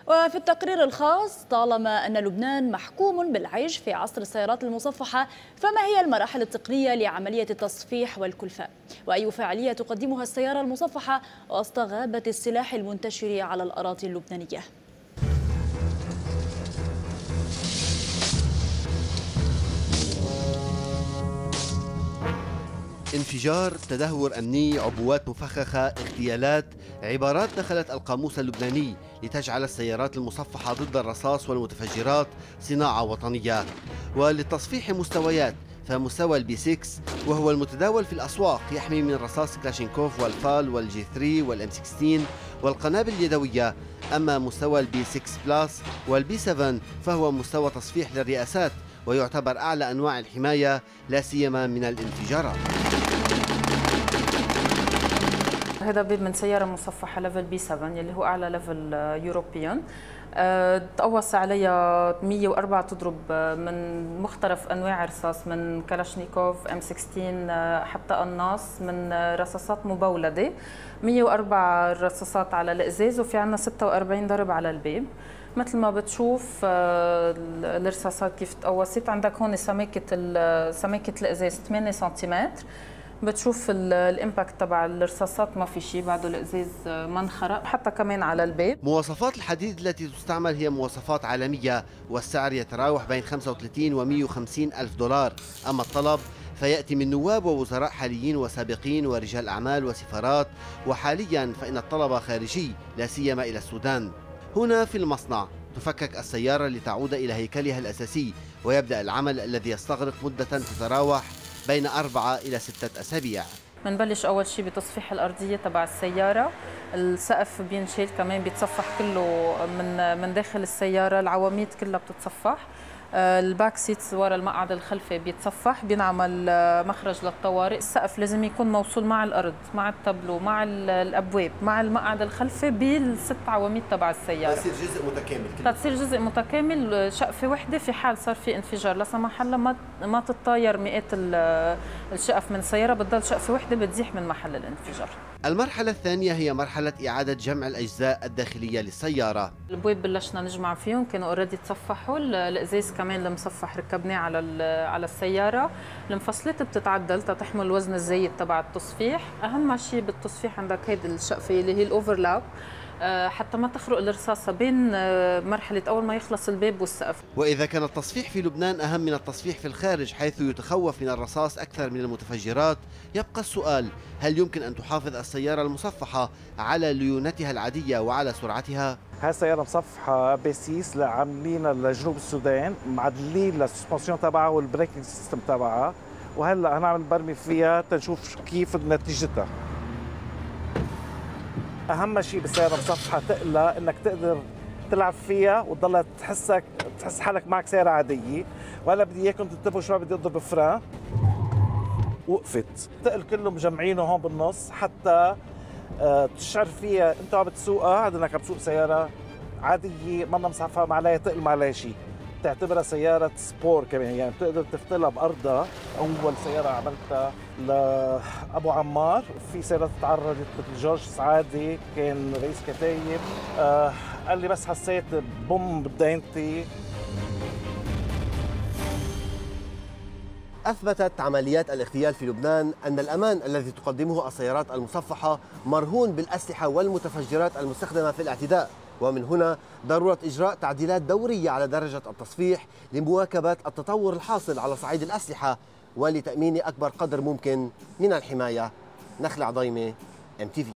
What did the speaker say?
وفي التقرير الخاص، طالما أن لبنان محكوم بالعيش في عصر السيارات المصفحة، فما هي المراحل التقنية لعملية التصفيح والكلفة؟ وأي فعالية تقدمها السيارة المصفحة وسط غابة السلاح المنتشر على الأراضي اللبنانية؟ انفجار، تدهور أمني، عبوات مفخخة، اغتيالات، عبارات دخلت القاموس اللبناني لتجعل السيارات المصفحة ضد الرصاص والمتفجرات صناعة وطنية. وللتصفيح مستويات، فمستوى البي 6 وهو المتداول في الأسواق يحمي من رصاص كلاشينكوف والفال والجي 3 والام 16 والقنابل اليدوية. أما مستوى البي 6 بلس والبي 7 فهو مستوى تصفيح للرئاسات، ويعتبر أعلى أنواع الحماية لا سيما من الانفجارات. هذا بيب من سيارة مصفحة ليفل بي 7 اللي هو أعلى ليفل يوروبيان. تقوس عليها 104 تضرب من مختلف أنواع الرصاص، من كلاشنيكوف، ام 16 حتى قناص، من رصاصات مبولدة. 104 رصاصات على الإزاز، وفي عنا 46 ضرب على الباب. مثل ما بتشوف الرصاصات كيف تقوست. عندك هون سماكة الإزاز 8 سنتيمتر. بتشوف الامباكت تبع الرصاصات، ما في شيء بعده، الازاز ما انخرق. حتى كمان على الباب. مواصفات الحديد التي تستعمل هي مواصفات عالمية، والسعر يتراوح بين 35 و 150 ألف دولار. أما الطلب فيأتي من نواب ووزراء حاليين وسابقين ورجال أعمال وسفارات، وحاليا فإن الطلب خارجي لا سيما إلى السودان. هنا في المصنع تفكك السيارة لتعود إلى هيكلها الأساسي، ويبدأ العمل الذي يستغرق مدة تتراوح بين 4 إلى 6 أسابيع. بنبلش أول شيء بتصفيح الأرضية تبع السيارة. السقف بينشال كمان، بيتصفح كله من داخل السيارة. العواميد كلها بتتصفح. الباك سيتس ورا المقعد الخلفي بيتصفح، بينعمل مخرج للطوارئ. السقف لازم يكون موصول مع الأرض، مع التابلو، مع الأبواب، مع المقعد الخلفي بالست عواميد تبع السيارة. تصير جزء متكامل. تصير جزء متكامل، شقفة وحدة في حال صار في انفجار لا سمح الله ما تتطاير مئات الشقف من السيارة، بتضل شقفة وحدة بتزيح من محل الانفجار. المرحلة الثانية هي مرحلة إعادة جمع الأجزاء الداخلية للسيارة. البواب بلشنا نجمع فيهم، كانوا اوريدي تصفحوا. الازاز كمان المصفح ركبناه على السيارة. المفصلات بتتعدل تحمل الوزن الزايد تبع التصفيح. أهم شيء بالتصفيح عندك هيدي الشقفة اللي هي الأوفرلاب، حتى ما تخرق الرصاصة بين مرحلة أول ما يخلص الباب والسقف. وإذا كان التصفيح في لبنان أهم من التصفيح في الخارج، حيث يتخوف من الرصاص أكثر من المتفجرات، يبقى السؤال: هل يمكن أن تحافظ السيارة المصفحة على ليونتها العادية وعلى سرعتها؟ هاي السيارة مصفحة بيسيس عاملينها لجنوب السودان، معدلين للسسبنسيون تبعها والبريكنج سيستم تبعها، وهلا هنعمل برمي فيها تنشوف كيف نتيجتها. اهم شيء بالسياره المصفحه تقلى انك تقدر تلعب فيها وتضلها تحس حالك معك سياره عاديه. وهلا بدي اياكم تنتبهوا شوي، بدي اضرب فران. وقفت، تقل كله مجمعينه هون بالنص حتى تشعر فيها انت عم بتسوقها هذا انك عم تسوق سياره عاديه، منا مصفحه ما عليها تقل ما عليها شيء. تعتبرها سيارة سبور كمان، يعني بتقدر تفتلها بأرضها. أول سيارة عملتها لأبو عمار، في سيارات تعرضت مثل جورج سعادي كان رئيس كتايب، قال لي بس حسيت بوم بدينتي. أثبتت عمليات الاغتيال في لبنان أن الأمان الذي تقدمه السيارات المصفحة مرهون بالأسلحة والمتفجرات المستخدمة في الاعتداء، ومن هنا ضرورة إجراء تعديلات دورية على درجة التصفيح لمواكبة التطور الحاصل على صعيد الأسلحة ولتأمين أكبر قدر ممكن من الحماية. نخلع ضيمة، MTV.